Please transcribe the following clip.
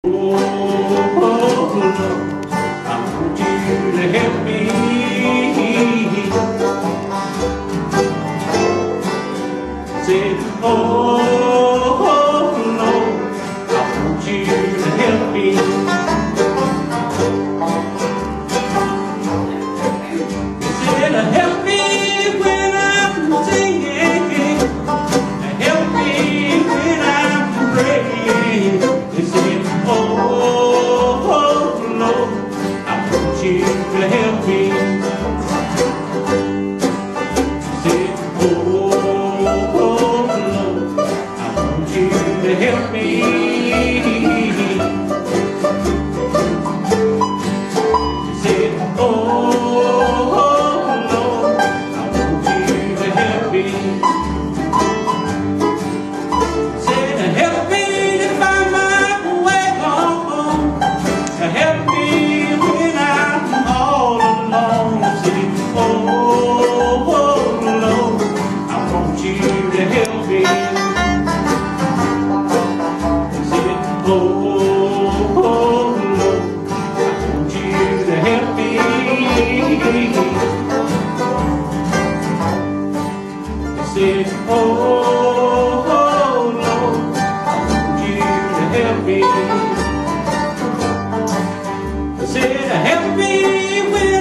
Oh, Lord, I want you to help me. Say, oh, Lord, I want you to help me. Said, help me when I'm singing, help me when I'm praying. They said, oh, Lord, I want you to help me. Said, oh, Lord, I want you to help me. Said, oh, Lord, I want you to help me. Said, help me to find my way home. Help me when I'm all alone. Said, oh, Lord, I want you to help me. Said, oh, Lord, I want you to help me. Said, oh, Lord, I want you to help me. Said, help me when